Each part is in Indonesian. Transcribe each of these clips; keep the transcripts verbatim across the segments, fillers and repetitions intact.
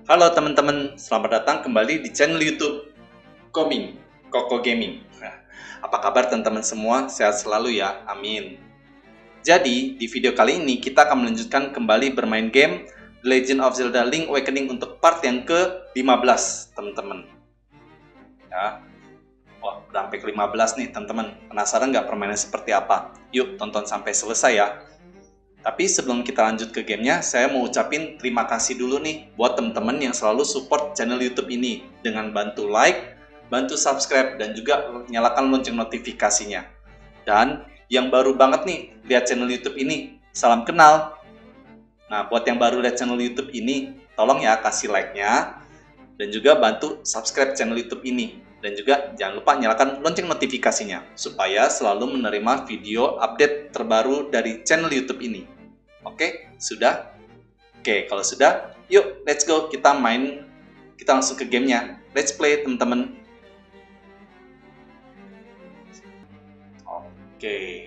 Halo teman-teman, selamat datang kembali di channel YouTube Koming, Koko Gaming. Nah, apa kabar teman-teman semua? Sehat selalu ya, amin. Jadi, di video kali ini kita akan melanjutkan kembali bermain game The Legend of Zelda Link Awakening untuk part yang ke lima belas, teman-teman. Ya. Wah, udah sampai ke lima belas nih, teman-teman. Penasaran nggak permainan seperti apa? Yuk, tonton sampai selesai ya. Tapi sebelum kita lanjut ke gamenya, saya mau ucapin terima kasih dulu nih buat teman-teman yang selalu support channel YouTube ini dengan bantu like, bantu subscribe, dan juga nyalakan lonceng notifikasinya. Dan yang baru banget nih lihat channel YouTube ini, salam kenal. Nah, buat yang baru lihat channel YouTube ini, tolong ya kasih like-nya dan juga bantu subscribe channel YouTube ini. Dan juga jangan lupa nyalakan lonceng notifikasinya supaya selalu menerima video update terbaru dari channel YouTube ini. Oke, sudah? Oke, kalau sudah, yuk let's go, kita main, kita langsung ke gamenya. Let's play, teman-teman. Oke.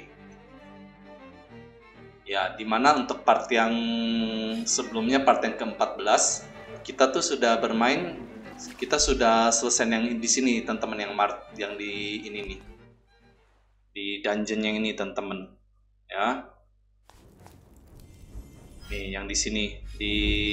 Ya, dimana untuk part yang sebelumnya, part yang ke empat belas, kita tuh sudah bermain, kita sudah selesai yang di sini, teman-teman, yang mart, yang di ini nih. Di dungeon yang ini, teman-teman. Ya. Nih, yang di sini di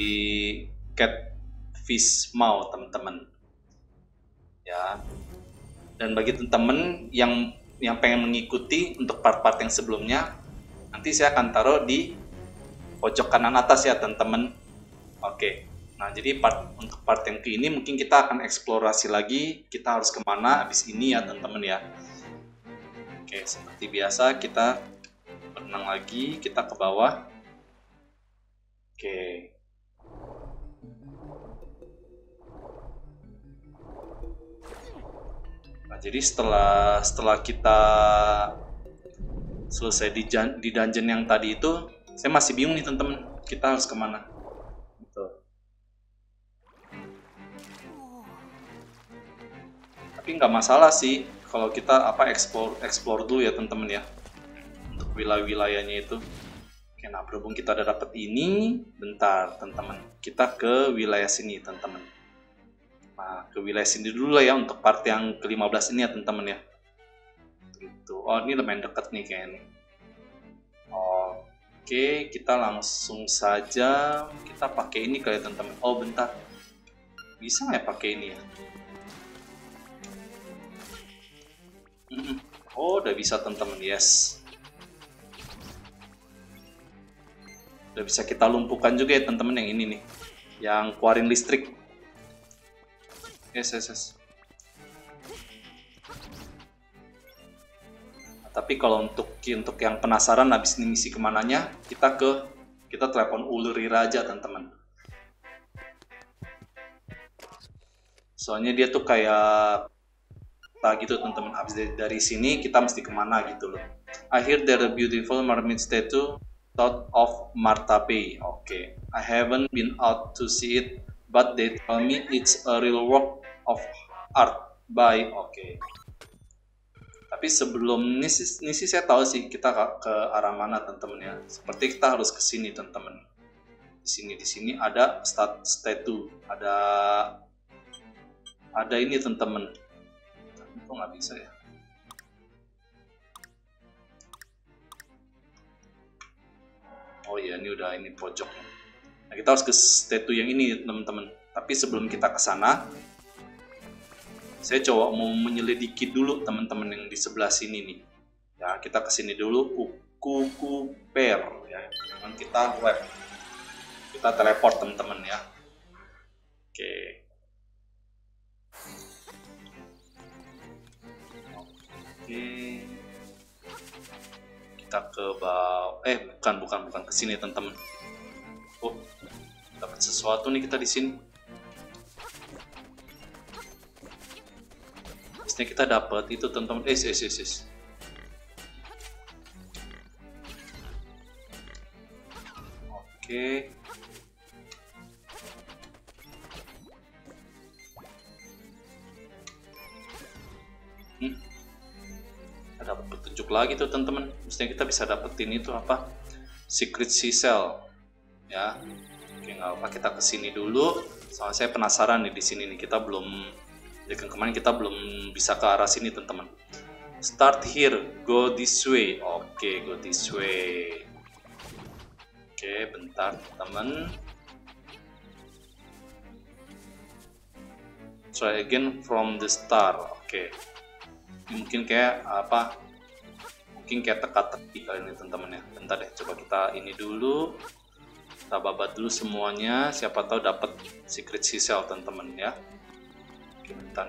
Catfish Maw, teman-teman. Ya. Dan bagi teman-teman yang yang pengen mengikuti untuk part-part yang sebelumnya, nanti saya akan taruh di pojok kanan atas ya, teman-teman. Oke. Nah, jadi part untuk part yang ke ini mungkin kita akan eksplorasi lagi, kita harus kemana habis ini ya, teman-teman ya. Oke, seperti biasa kita berenang lagi, kita ke bawah. Oke. Nah, jadi setelah setelah kita selesai di, di dungeon yang tadi itu, saya masih bingung nih, teman-teman. Kita harus kemana? Gitu. Tapi nggak masalah sih kalau kita apa explore explore dulu ya, teman-teman ya. Untuk wilayah-wilayahnya itu. Oke, nah berhubung kita udah dapet ini, bentar teman-teman, kita ke wilayah sini, teman-teman. Nah, ke wilayah sini dulu lah ya untuk part yang ke lima belas ini ya, teman-teman ya. Gitu. Oh, ini lumayan deket nih kayaknya. Oke, kita langsung saja kita pakai ini kali ya, teman-teman. Oh, bentar. Bisa nggak ya pakai ini ya? Oh, udah bisa, teman-teman. Yes. Udah bisa kita lumpuhkan juga ya, teman-teman, yang ini nih, yang keluarin listrik. Yes, yes, yes. Nah, tapi kalau untuk untuk yang penasaran habis ini misi kemananya, kita ke kita telepon Ulri Raja, teman-teman. Soalnya dia tuh kayak tak gitu, teman-teman. Habis dari, dari sini kita mesti kemana gitu loh. I hear there a beautiful mermaid statue south of Marta Bay. Oke, okay. I haven't been out to see it, but they tell me it's a real work of art by. Oke. Okay. Tapi sebelum ini sih, ini sih saya tahu sih kita ke, ke arah mana, teman-teman ya. Seperti kita harus ke sini, teman-teman. Di sini, di sini ada stat, statue, ada ada ini, teman-teman. Tapi kok nggak bisa ya? Oh iya, ini udah ini pojok. Nah, kita harus ke statue yang ini, teman-teman. Tapi sebelum kita ke sana, saya coba mau menyelidiki dulu teman-teman yang di sebelah sini nih. Ya, kita ke sini dulu. Kuku per ya. Dan kita web. Kita teleport, teman-teman ya. Oke. Oke. Kita ke bawah, eh bukan bukan bukan ke sini, teman-teman. Oh, dapat sesuatu nih kita di sini. Pastinya kita dapat itu, teman-teman. Eh, eh, eh, eh. Oke. Hmm. Dapat petunjuk lagi tuh, teman-teman. Mestinya kita bisa dapetin itu apa, secret sea shell ya. Oke, nggak apa, kita kesini dulu Soalnya saya penasaran nih di sini nih, kita belum, dari kemarin kita belum bisa ke arah sini teman-teman. Start here, go this way. Oke, go this way. Oke, bentar teman. Try again from the start. Oke. Mungkin kayak apa? Mungkin kayak teka-teki kali ini teman-teman ya. Bentar deh, coba kita ini dulu. Kita babat dulu semuanya. Siapa tahu dapat secret seashell teman-teman ya. Oke, bentar.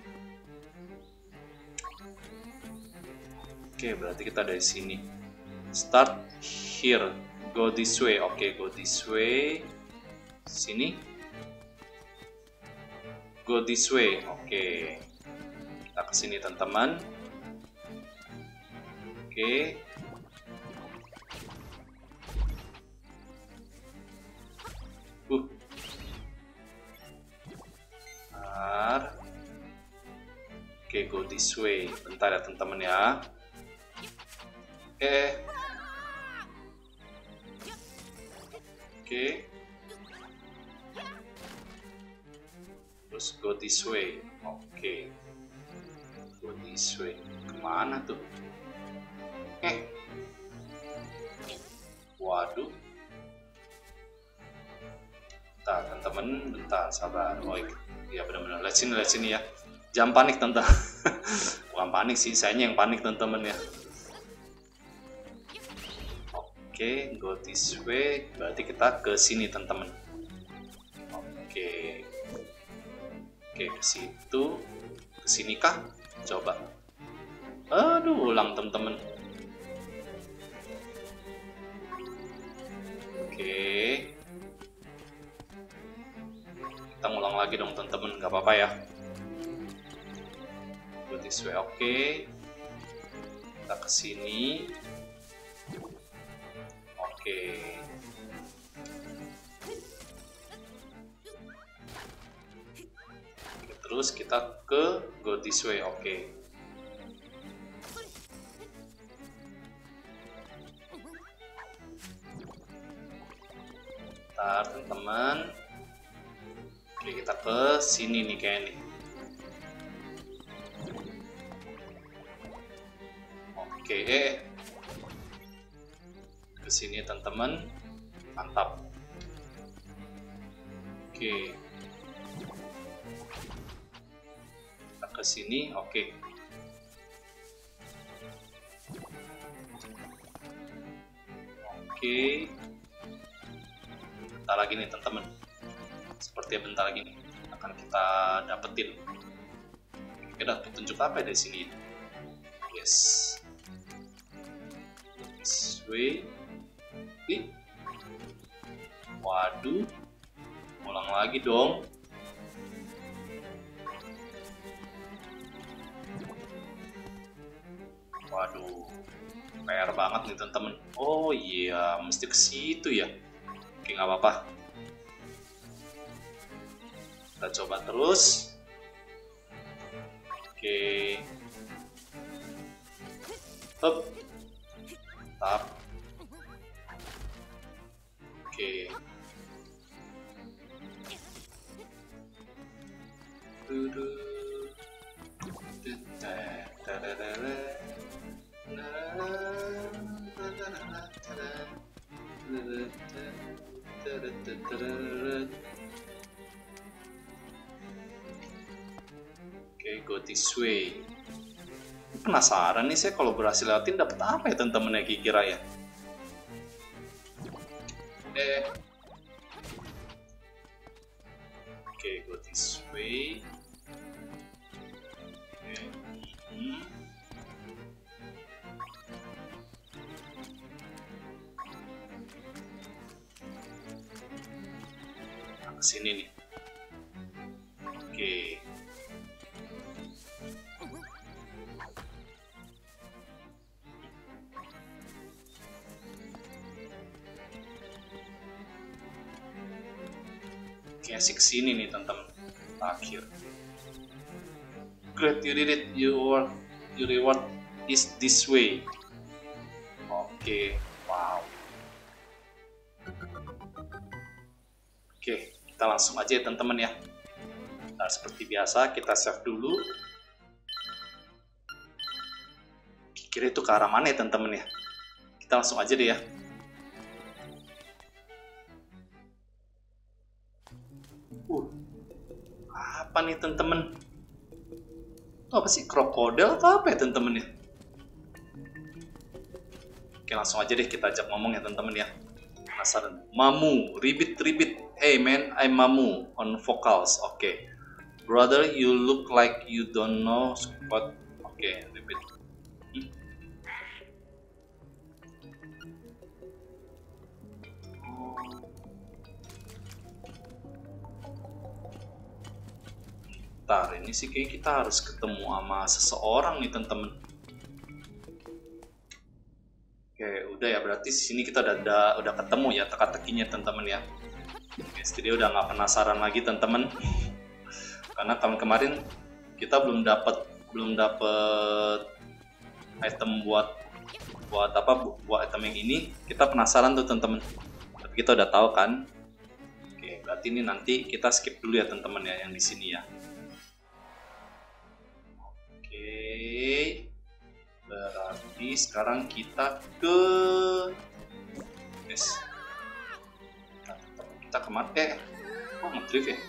Oke, berarti kita dari sini. Start here, go this way. Oke, go this way. Sini. Go this way. Oke. Kita ke sini teman-teman. Oke. Uh. Bentar. Oke, go this way. Bentar ya teman-teman ya. Oke. Oke. Terus go this way. Oke. Go this way. Kemana tuh? Eh. Waduh. Bentar, teman-teman. Bentar, sabar. Oh, iya benar-benar. Lihat sini, lihat sini ya. Jangan panik, teman-teman. Bukan panik sih, sayanya yang panik, teman-teman ya. Oke, go this way. Berarti kita ke sini, teman-teman. Oke. Oke, ke situ. Ke sini kah? Coba. Aduh, ulang, teman-teman. Oke. Kita ngulang lagi dong, teman-teman. Gak apa-apa ya. Go this way. Oke. Kita ke sini. Oke. Terus kita ke go this way. Oke. Bentar, teman-teman. Oke, kita ke sini nih kayak nih. Oke. Ke sini teman-teman, mantap. Oke, kita ke sini. Oke, oke, bentar lagi nih teman-teman, seperti bentar lagi nih akan kita dapetin. Kita petunjuk apa dari sini? Yes, this way. Ih. Waduh, ulang lagi dong. Waduh, P R banget nih teman-teman. Oh iya, mesti ke situ ya. Oke, nggak apa-apa. Kita coba terus. Oke. Up. Tap. Oke. Oke, go this way. Penasaran nih saya kalau berhasil lewatin dapat apa ya teman-teman ya kira ya. Eh. Oke, go this way. Oke. Hmm. Nah, kesini nih. Oke. Oke, asik sini nih teman-teman. Akhir. Great, you did it. Your your reward is this way. Oke, wow. Oke, Kita langsung aja ya teman-teman ya. Nah, seperti biasa kita save dulu. Kira itu ke arah mana ya teman-teman ya? Kita langsung aja deh ya. Uh, apa nih teman-teman? Itu apa sih, krokodil atau apa ya teman-teman ya? Oke, langsung aja deh kita ajak ngomong ya teman-teman ya. Penasaran. Mamu, ribit ribit. Hey man, I'm Mamu on vocals. Oke. Okay. Brother, you look like you don't know what. Oke, okay, ribit. Hmm? Bentar, ini sih kayak kita harus ketemu sama seseorang nih teman-teman. Oke, udah ya, berarti sini kita udah udah, udah ketemu ya teka-tekinya teman-teman ya. Oke, jadi udah nggak penasaran lagi teman-teman. Karena tahun kemarin kita belum dapat belum dapat item buat buat apa buat item yang ini. Kita penasaran tuh teman-teman. Tapi kita udah tahu kan. Oke, berarti ini nanti kita skip dulu ya teman-teman ya yang di sini ya. Oke. Berarti sekarang kita ke yes. Kita kemana? Eh, kok nge-drift ya?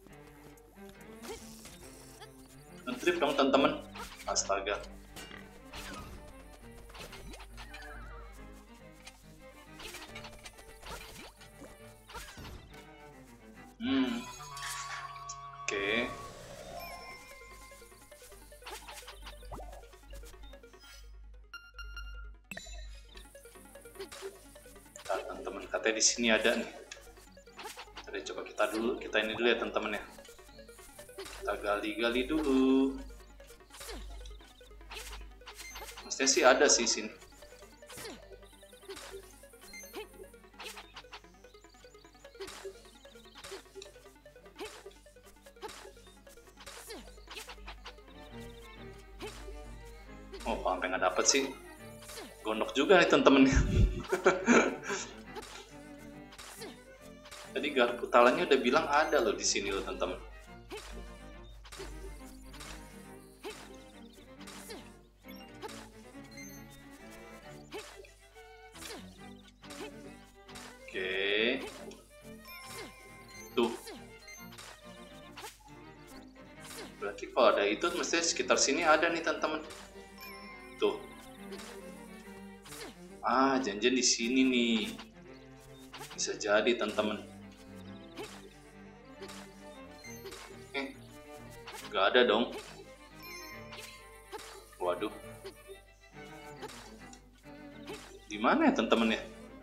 Nge-drift dong teman-teman. Astaga. Hmm. Oke. Okay. Nah, teman-teman, katanya di sini ada nih. Jadi coba kita dulu, kita ini dulu ya teman-teman ya. Kita gali-gali dulu. Mestinya sih ada sih sini. Oh, sampai nggak dapet sih. Gondok juga nih teman-teman. Tadi garpu talanya udah bilang ada loh di sini loh teman-teman. Oke. Tuh. Berarti kalau ada itu mesti sekitar sini ada nih teman-teman. Tuh. Ah, janjian di sini nih. Bisa jadi teman-teman. Eh, nggak ada dong. Waduh. Di mana ya teman-teman ya?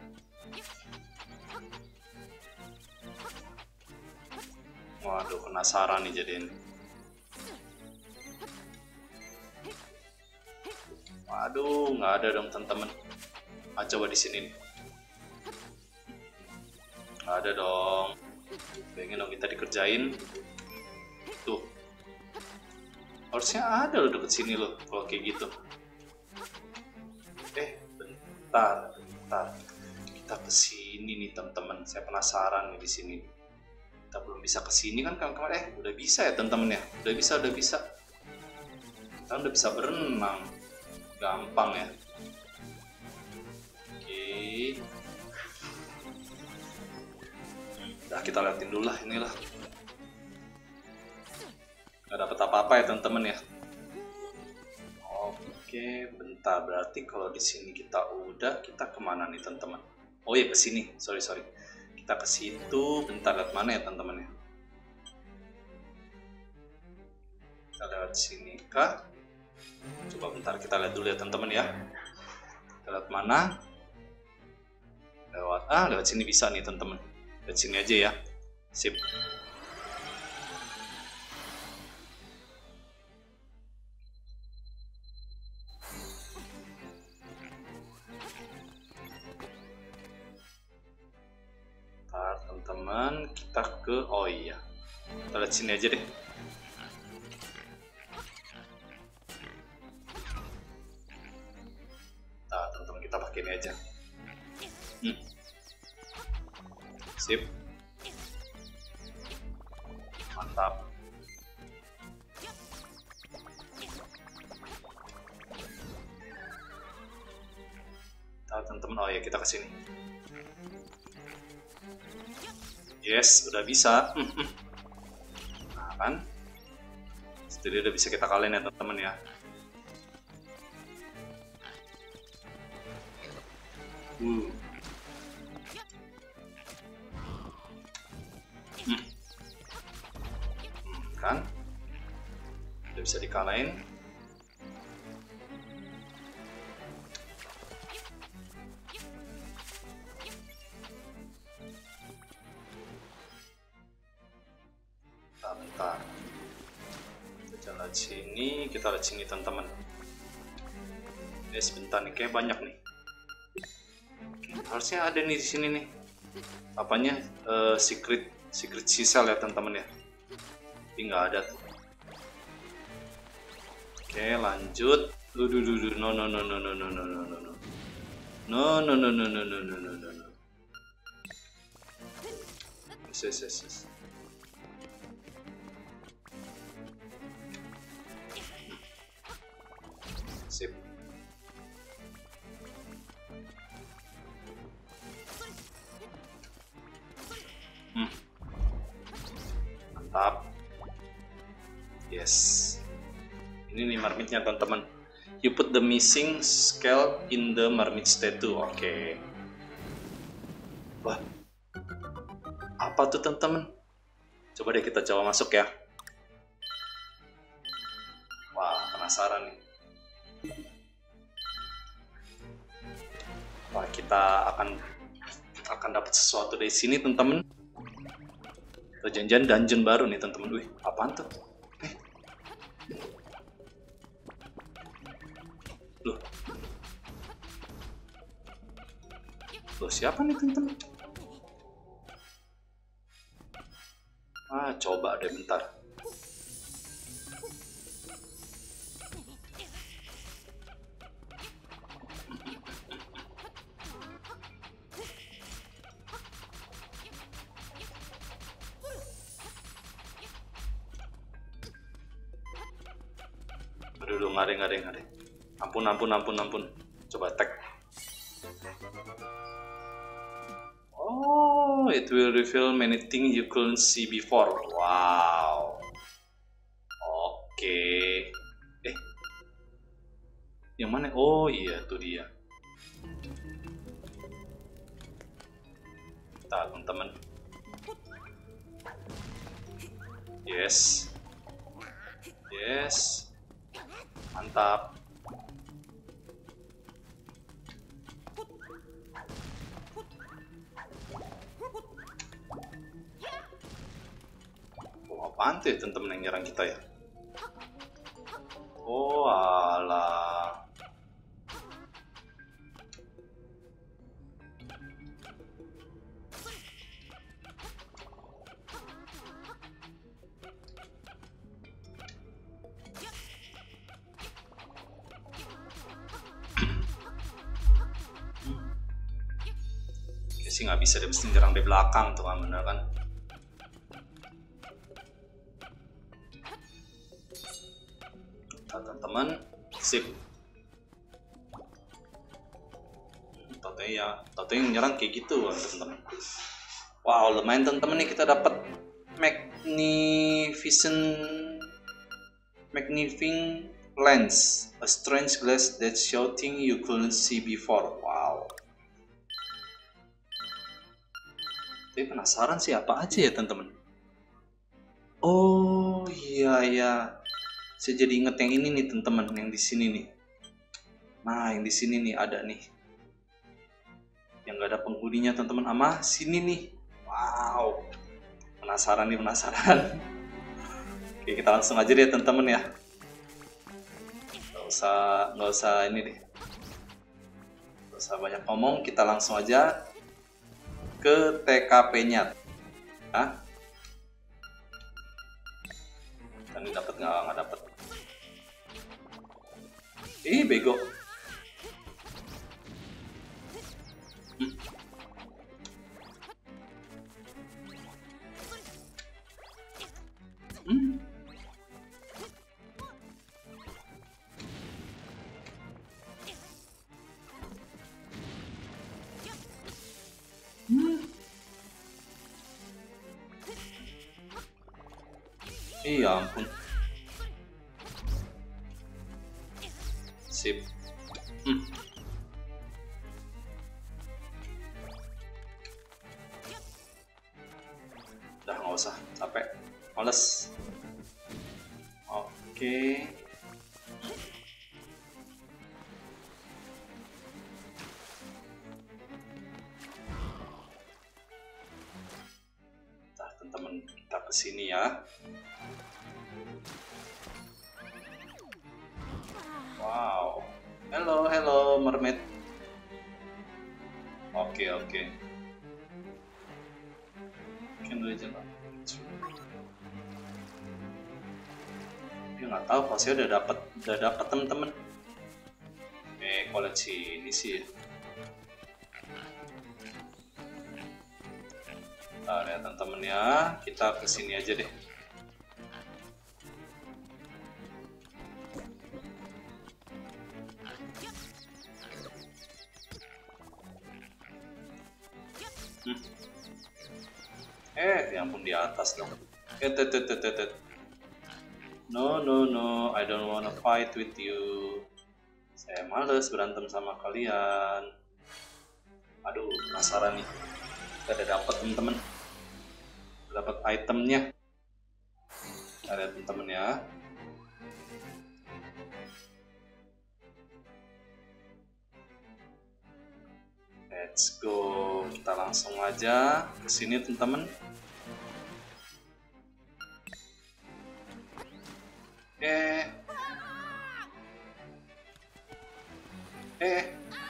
Waduh, penasaran nih jadiin. Waduh, nggak ada dong teman-teman. Ah, coba di sini nih. Nggak ada dong. Pengen dong kita dikerjain. Tuh. Harusnya ada loh deket sini loh kalau kayak gitu. Eh, bentar, bentar. Kita ke sini nih teman-teman. Saya penasaran nih di sini. Kita belum bisa ke sini kan kemarin. Eh, udah bisa ya teman-teman ya. Udah bisa, udah bisa. Kita udah bisa berenang. Gampang ya. Oke. Udah kita liatin dulu lah inilah. Gak dapet apa-apa ya teman-teman ya. Oke, bentar, berarti kalau di sini kita udah, kita kemana nih teman-teman? Oh ya, ke sini. Sorry sorry. Kita ke situ. Bentar, lihat mana ya teman-teman ya? Kita lewat sini kah? Coba bentar kita lihat dulu ya teman-teman ya. Kita lihat mana? Lewat ah, lewat sini bisa nih teman-teman. Lewat sini aja ya. Sip. Teman-teman, kita ke oh iya, kita lihat sini aja deh. Nah, teman-teman, kita pakai ini aja. Hmm. Sip. Mantap. Tahu teman-teman, oh ya kita kesini. Yes, udah bisa. Nah kan, jadi udah bisa kita kalahin ya teman-teman ya. Uh. Hmm. Hmm, kan, udah bisa dikalahin. Bentar, kita lihat sini, kita lihat sini teman-teman. Ini sebentar nih, kayak banyak nih. Oke, harusnya ada nih di sini nih. Apanya? Uh, secret, secret sisal ya teman-teman ya. Tapi nggak ada tuh. Oke, lanjut. Duh, duh, duh, duh. No, no, no, no, no, no, no, no, no, no. No, no, no, no, no, no, no, no, no, no. Yes, yes, yes, yes. Sip. Hmm. Mantap. Yes. Ini nih marmitnya teman-teman. You put the missing scale in the marmit statue. Oke. Okay. Wah. Apa tuh teman-teman? Coba deh kita coba masuk ya. Wah, penasaran nih. Wah, kita akan akan dapat sesuatu dari sini teman-teman. Janjian dungeon baru nih teman-teman. Wih, apaan tuh? Eh. Loh. Loh, siapa nih teman-teman? Ah, coba deh bentar. Aduh, ngare ngare ngare. Ampun, ampun, ampun, ampun. Coba tag. Oh, it will reveal many things you couldn't see before. Wow. Oke. Eh. Yang mana? Oh iya, tuh dia. Nah, teman-teman. Yes. Yes. Mantap. Oh, apaan tuh ya teman-teman yang nyerang kita ya? Oh alah. Sih nggak bisa, dia mesti nyerang dari belakang tuh kan, bener kan? Teman-teman, sip. Toto ya, Toto yang nyerang kayak gitu teman-teman. Wow, lumayan teman-teman nih kita dapat magnificent magnifying lens, a strange glass that shouting you couldn't see before. Wow. Tapi penasaran sih apa aja ya teman-teman. Oh iya ya, saya jadi inget yang ini nih teman-teman, yang di sini nih. Nah yang di sini nih ada nih, yang gak ada penghuninya teman-teman, ama sini nih. Wow, penasaran nih penasaran. Oke, kita langsung aja deh teman-teman ya. Gak usah nggak usah ini deh, gak usah banyak ngomong, kita langsung aja ke T K P-nya. Hah? Ini dapat nggak? Nggak dapat. Ih, bego. Hmm. Hmm. Hmm. Iya ampun. Sip. Hmm. Udah nggak usah, capek, males. Oke. Nah, teman-teman, kita kesini ya. Wow. Hello, hello, mermaid. Oke, oke. Mungkin legend. Dia nggak tahu pasti udah dapat, udah dapat teman-teman. Eh, koleksi ini sih. Nah, ya teman-teman ya, kita kesini aja deh. Hmm. Eh, ya ampun, di atas dong. Eh, tet, tet, tet, tet. No, no, no, I don't wanna fight with you. Saya males berantem sama kalian. Aduh, penasaran nih. Kita udah dapat temen-temen. Dapat itemnya. Kita lihat temen-temen ya. Let's go. Kita langsung aja ke sini teman-teman. Eh. Eh.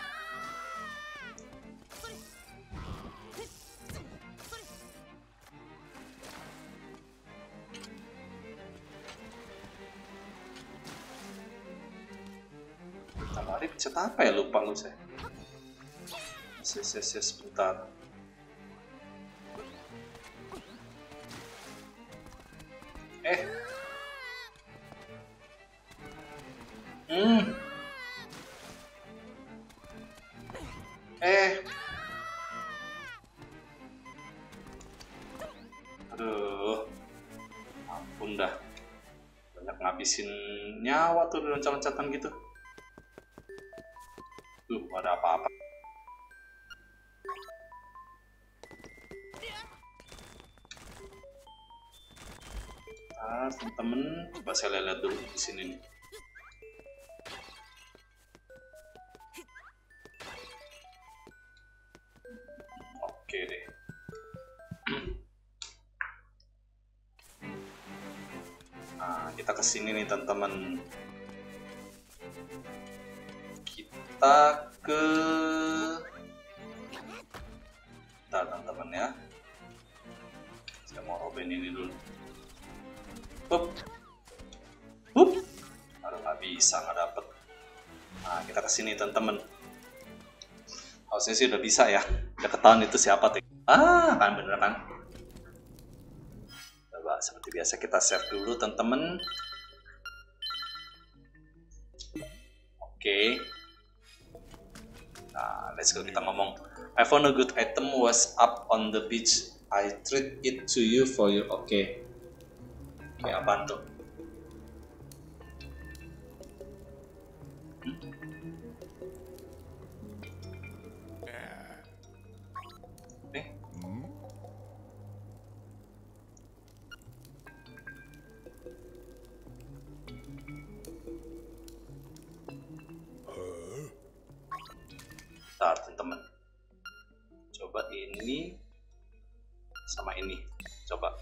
Kita lari pencet apa ya, lupa lu saya. Yes, yes, yes, bentar. Eh. Hmm. Eh. Aduh. Ampun dah. Banyak ngabisin nyawa tuh loncat-loncatan gitu. Tuh, ada apa-apa. Nah, temen-temen, coba saya lihat dulu di sini nih. Oke deh. Nah, kita kesini nih teman-teman. Kita ke, nah teman-teman ya. Saya mau robin ini dulu. Hup, hup. Aduh, nggak bisa, nggak dapet. Nah, kita kesini teman-teman. Harusnya sih udah bisa ya. Udah ketahuan itu siapa tuh. Ah, kan bener kan. Coba seperti biasa kita save dulu teman-teman. Oke. Nah, let's go, kita ngomong. I found a good item was up on the beach. I treat it to you for you. Oke. Okay. Oke, okay, apaan tuh? Hmm? Eh? Bentar, teman-teman. Coba ini sama ini. Coba.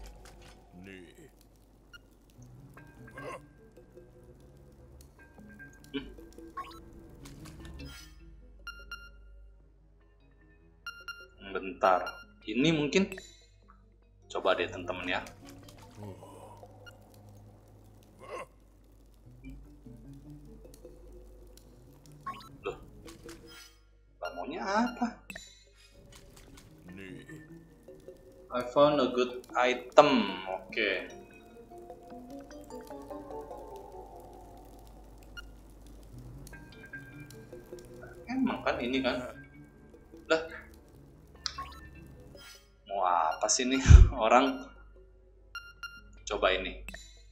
Hmm. Bentar. Ini mungkin. Coba deh teman-teman ya. Loh. Maunya apa? I found a good item. Oke. Okay. kan ini kan. Lah, mau apa sih nih orang? Coba ini.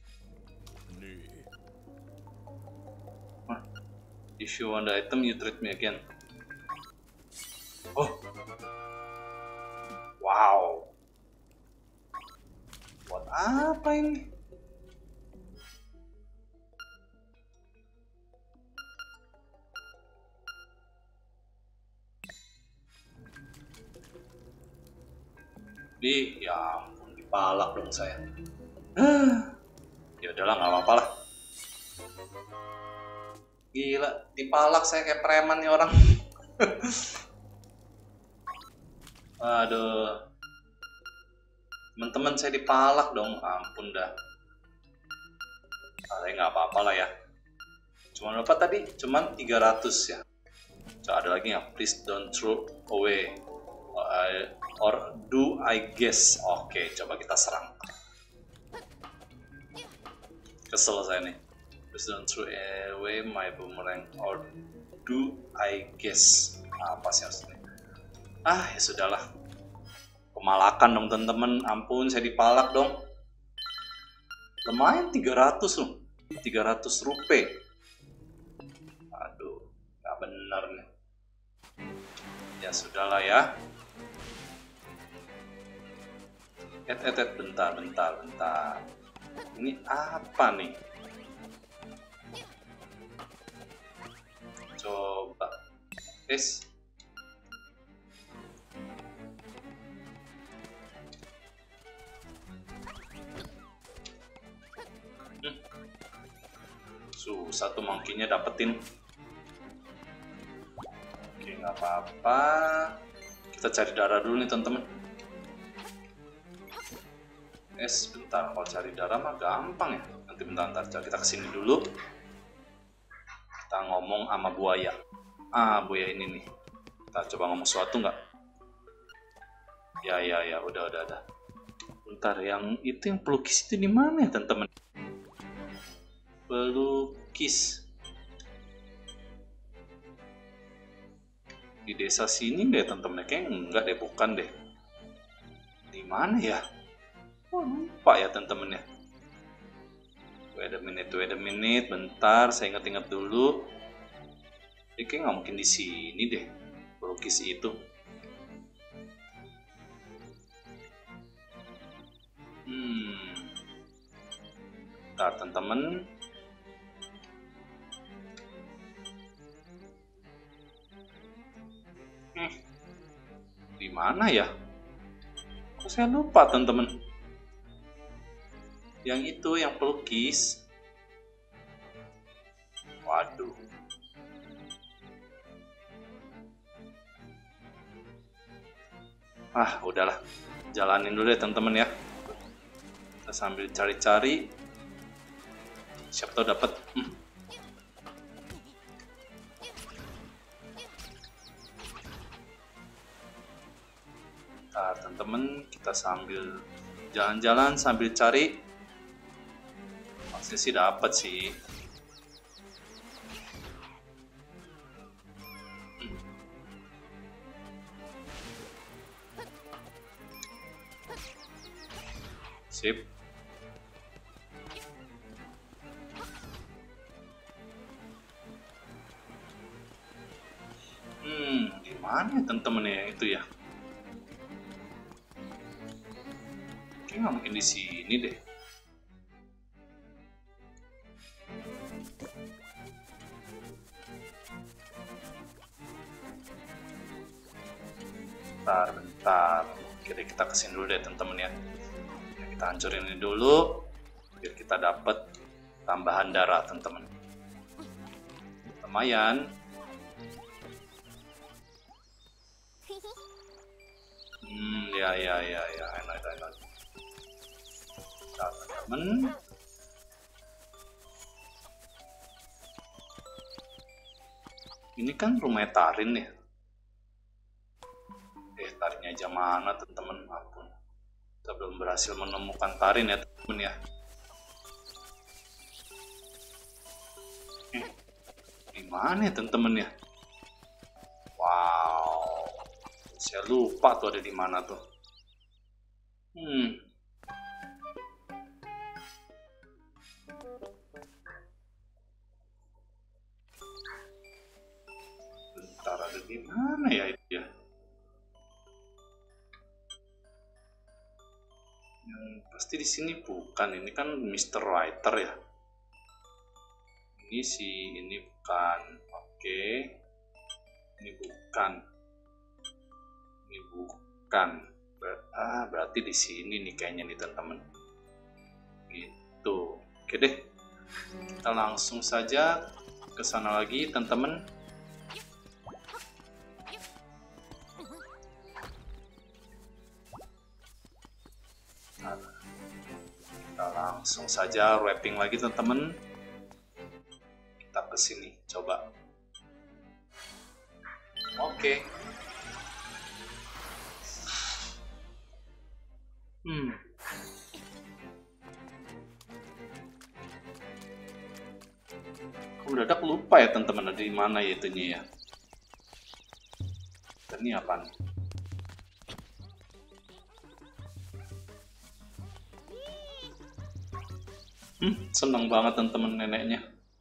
Hah. If you want the item, you treat me again. Oh, wow. Buat apa ini? Ih, ya ampun, dipalak dong saya. Ya udahlah, nggak apa-apa lah. Gila, dipalak saya kayak preman nih orang. Aduh, teman-teman saya dipalak dong, ampun dah. Nah, nggak apa-apa lah ya. Cuman apa tadi? Cuman tiga ratus ya. Coba ada lagi nggak? Please don't throw away. Uh, or do I guess? Oke, coba kita serang. Kesel saya nih. Please don't throw away my boomerang. Or do I guess? Apa sih maksudnya? Ah, ya sudahlah. Pemalakan dong teman-teman. Ampun, saya dipalak dong. Lumayan tiga ratus loh. tiga ratus rupiah. Aduh, nggak bener nih. Ya sudahlah ya. Et, et, et, bentar, bentar, bentar. Ini apa nih? Coba. Guys. Hmm. Susah tuh monkey-nya dapetin. Oke, nggak apa-apa. Kita cari darah dulu nih, teman-teman. Es, bentar, kalau cari darah mah gampang ya. Nanti bentar-bentar, kita kesini dulu. Kita ngomong sama buaya. Ah, buaya ini nih. Kita coba ngomong sesuatu nggak? Ya, ya, ya, udah, udah, udah. Bentar, yang itu yang pelukis itu di mana ya, teman-teman? Pelukis. Di desa sini deh, teman-teman. Kayaknya enggak deh, bukan deh. Di mana ya? Oh, lupa ya teman-teman ya. Wait a minute, wait a minute, bentar, saya ingat-ingat dulu. Ini kayak nggak mungkin di sini deh, pelukis itu. Hmm, bentar teman-teman. Hmm, di mana ya? Kok saya lupa teman-teman? Yang itu, yang pelukis. Waduh. Ah, udahlah. Jalanin dulu ya teman-teman ya. Kita sambil cari-cari. Siapa tahu dapat. Hmm. Nah, teman-teman, kita sambil jalan-jalan sambil cari. Pasti sih dapat sih. Hmm. Sip. Hmm, di mana teman-teman ya itu ya? Kayaknya nggak mungkin di sini deh. Bentar, bentar. Kira kita kesini dulu deh teman-teman ya. Kita hancurin ini dulu biar kita dapat tambahan darah teman-teman. Lumayan. Hmm, ya ya ya ya, enak enak. Nah, teman-teman. Ini kan rumah Tarin ya. Eh, Tarinnya aja mana teman-teman? Ampun. Kita belum berhasil menemukan Tarin ya teman-teman ya. Eh, di mana ya teman-teman ya? Wow, saya lupa tuh ada di mana tuh. Hmm. Bentar, ada di mana ya itu ya? Yang pasti di sini bukan. Ini kan mister Writer ya. Ini sih, ini bukan. Oke. Ini bukan. Ini bukan. Ber ah, berarti di sini nih kayaknya nih teman-teman. Gitu. Oke deh. Kita langsung saja ke sana lagi, teman-teman. Nah, kita langsung saja wrapping lagi, teman-teman. Kita ke sini, coba. Oke. Hmm. Aku mendadak lupa ya teman-teman, ada di mana ya itunya ya. Dan ini apa nih? Hmm, senang banget teman-teman neneknya.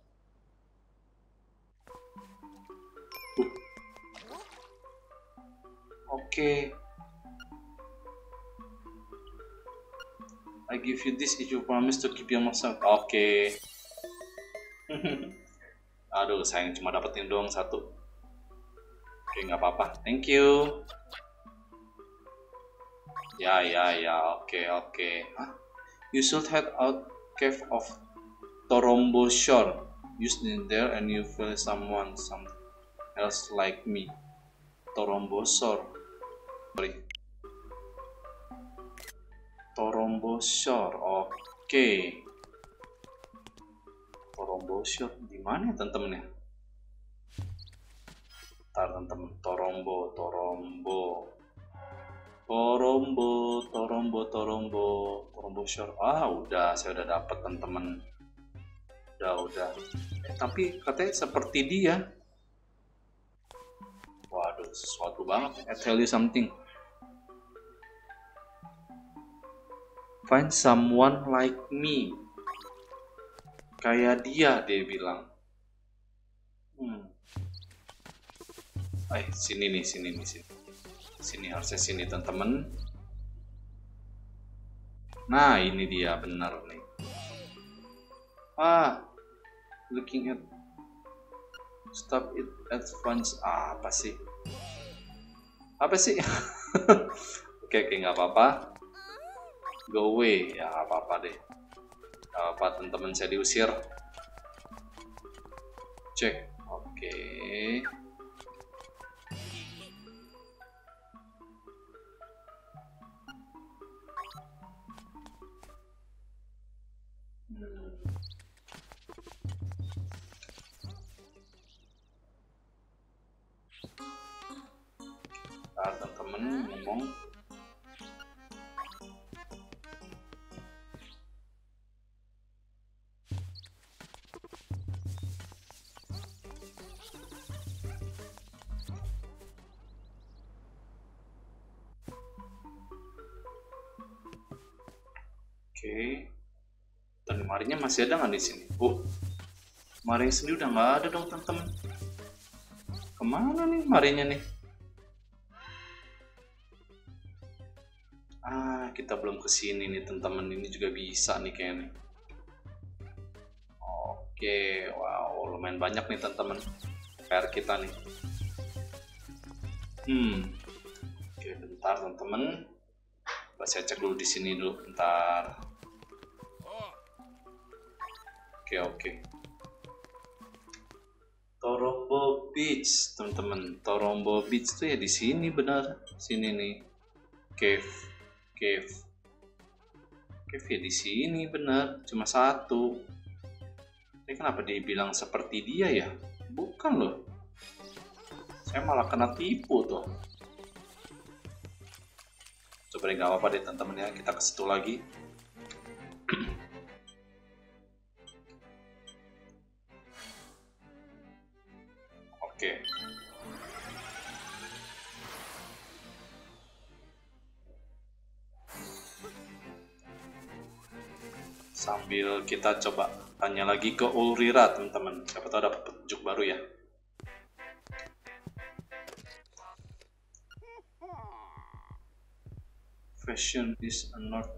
Uh. Oke. Okay. I give you this if you promise to keep your myself. Oke. Okay. Aduh, sayang cuma dapetin doang satu. Oke, okay, nggak apa-apa. Thank you. Ya, ya, ya. Oke, okay, oke. Okay. Huh? You should head out cave of Torombo Shore. You stand there and you feel someone, some else like me. Torombo Shore. Sorry. Torombo Shore. Oke. Okay. Torombo Shore di mana ya teman-teman ya? Ntar teman-teman, Torombo, Torombo. Torombo, Torombo, Torombo, Torombo Shore. Ah, udah, saya udah dapat teman-teman. Udah, udah. Eh, tapi katanya seperti dia. Waduh, sesuatu banget. I tell you something. Find someone like me. Kayak dia, dia bilang. Hmm. Eh, sini nih, sini nih, sini. Sini harusnya sini, teman-teman. Nah, ini dia, benar nih. Ah, looking at stop it at once. Ah, apa sih? Apa sih? Oke, oke, nggak apa-apa. Go away, ya apa-apa deh. Gak apa teman-teman, saya diusir. Cek, oke. Hmm. Nah, teman-teman ngomong. Oke, dan marinya masih ada nggak di sini? Oh, marinya sendiri udah nggak ada dong teman-teman. Kemana nih marinya nih? Ah, kita belum kesini nih teman-teman. Ini juga bisa nih kayaknya. Oke, wow, lumayan banyak nih teman-teman. P R kita nih. Hmm, oke, bentar teman-teman. Saya cek dulu di sini dulu, bentar. Oke, oke. Torombo Beach, teman-teman. Torombo Beach tuh ya di sini benar. Sini nih. Cave, cave. Cave ya di sini benar. Cuma satu. Ini kenapa dia bilang seperti dia ya? Bukan loh. Saya malah kena tipu tuh. Coba deh, nggak apa-apa deh teman-teman ya. Kita ke situ lagi. Oke. Sambil kita coba tanya lagi ke Ulrira, teman-teman. Siapa tahu dapat petunjuk baru ya. Fashion is a not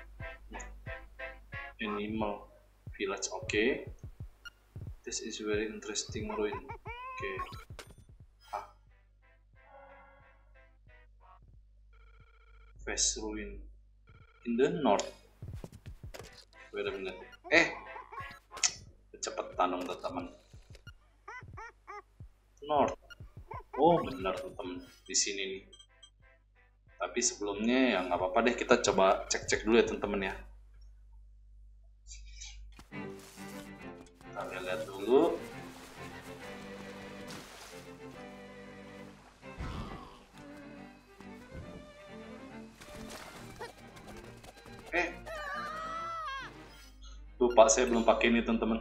animal village. Oke. Okay. This is very interesting ruin. Oke. Okay. Ah. Fast ruin in the north. Wait a minute. Eh, kecepatan dong teman-teman. North. Oh benar teman-teman, di sini nih. Tapi sebelumnya ya nggak apa-apa deh, kita coba cek-cek dulu ya teman-teman ya. Kita lihat dulu. Eh, lupa saya belum pakai ini teman-teman.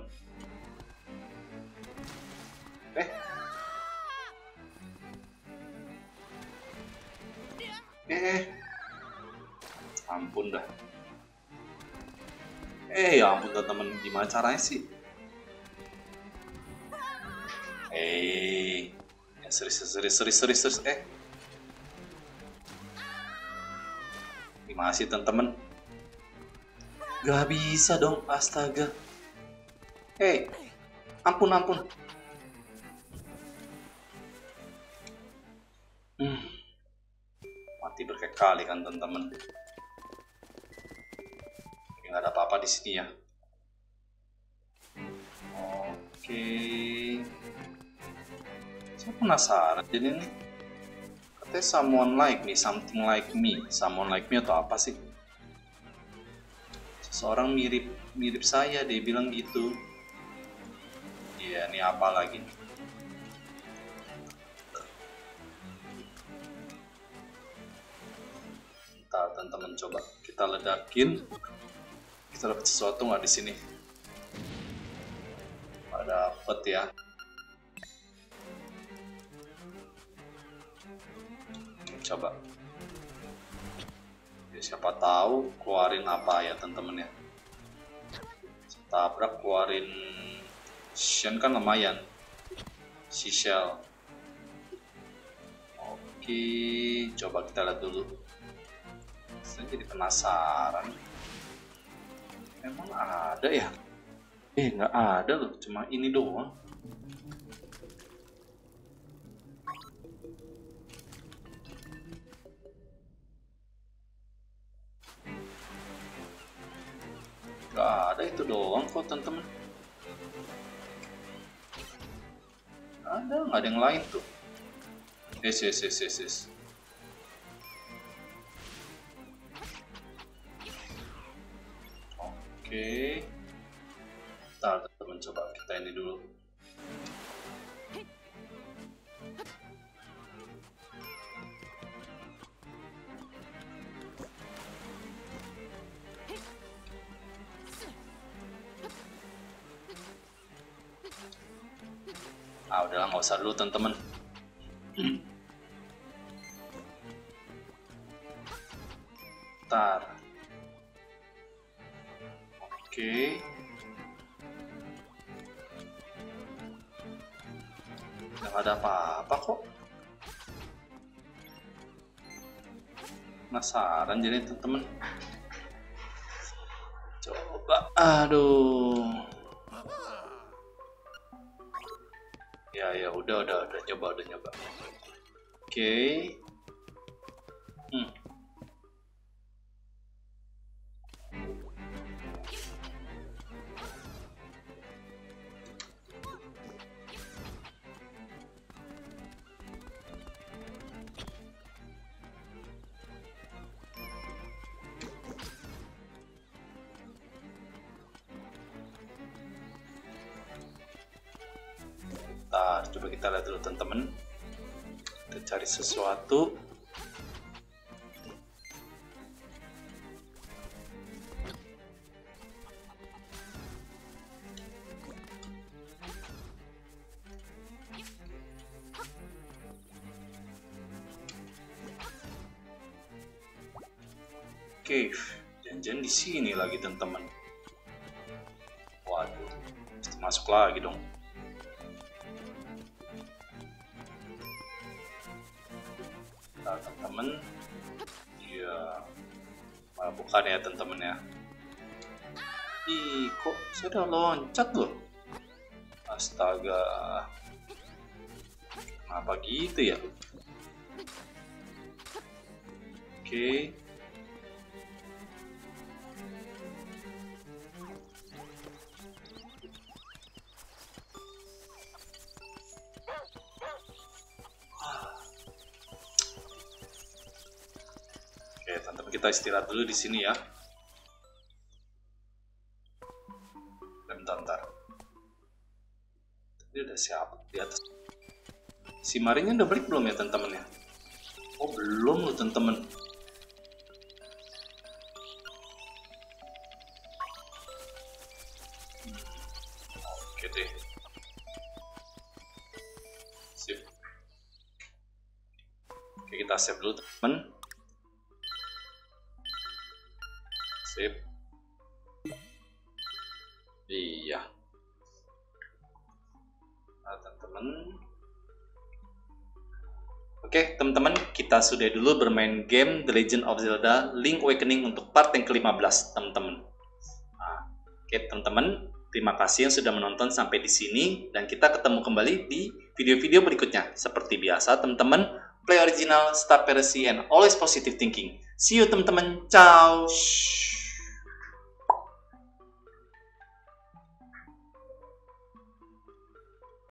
Eh, eh, ampun dah. Eh, ya ampun teman-teman, gimana caranya sih? Eh, ya, serius, serius, serius, serius, serius, eh. Gimana sih teman-teman? Gak bisa dong, astaga. Hei, ampun, ampun. Hmm. Mati berkali-kali kan teman-teman. Nggak ada apa-apa di sini ya. Oke. Saya penasaran jadi ini. Katanya someone like me, something like me, someone like me atau apa sih? Seseorang mirip mirip saya, dia bilang gitu. Iya, ini apa lagi nih? Bentar, teman-teman, coba kita ledakin. Kita dapat sesuatu nggak di sini? Nggak dapet ya. Coba. Ya, siapa tahu keluarin apa ya teman-teman ya. Tabrak keluarin Shen kan lumayan. Seashell. Oke, coba kita lihat dulu. Saya jadi penasaran. Emang ada ya? Eh, nggak ada loh, cuma ini doang. Nggak ada, itu doang kok teman-teman. Ada, nggak ada yang lain tuh. Yes, yes, yes, yes, yes. Oke. Ntar teman-teman, coba kita ini dulu. Ah, udahlah, nggak usah dulu teman-teman. Ntar. Oke. Nggak ada apa-apa kok. Penasaran jadi teman-teman. Coba, aduh. Ya ya udah udah udah nyoba udah nyoba. Oke. Okay. Hmm. Nah, coba kita lihat dulu teman-teman. Kita cari sesuatu. Cave, jangan-jangan di sini lagi teman-teman. Masuk lagi dong. Nah, teman-teman. Ya. Nah, bukan ya teman-teman ya. Ih, kok saya udah loncat loh. Astaga. Kenapa gitu ya? Oke. Oke, teman-teman, kita istirahat dulu di sini ya. Bentar, bentar. Tadi ada siapa di atas? Si Marinya udah balik belum ya teman-teman ya? Oh belum loh teman-teman. Oke deh. Sip. Oke, kita save dulu teman. Sip. Iya. Nah teman-teman. Oke teman-teman, kita sudah dulu bermain game The Legend of Zelda Link Awakening untuk part yang kelima belas teman-teman. Nah, oke teman-teman, terima kasih yang sudah menonton sampai di sini, dan kita ketemu kembali di video-video berikutnya. Seperti biasa teman-teman, play original, stop piracy, and always positive thinking. See you teman-teman, ciao.